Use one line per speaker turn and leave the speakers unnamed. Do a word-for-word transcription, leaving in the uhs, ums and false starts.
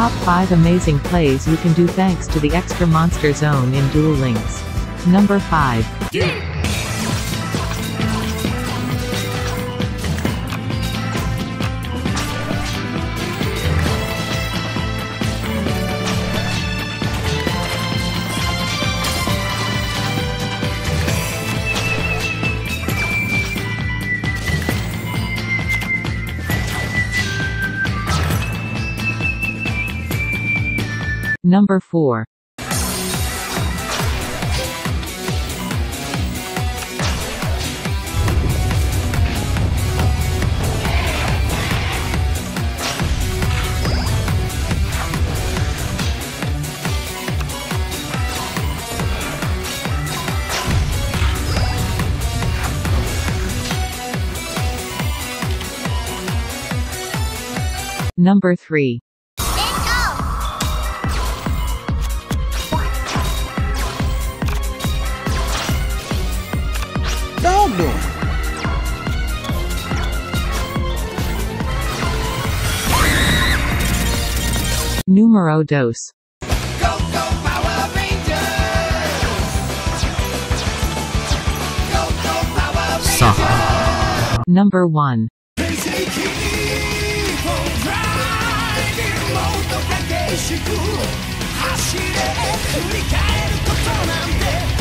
Top five amazing plays you can do thanks to the extra monster zone in Duel Links. Number five. Number four. Number three. Numero dos.
Go, go, Power Rangers! Go, go, Power Rangers!
Number one.
平成キーポンドライビングモードが激しく走れ振り返ることなんて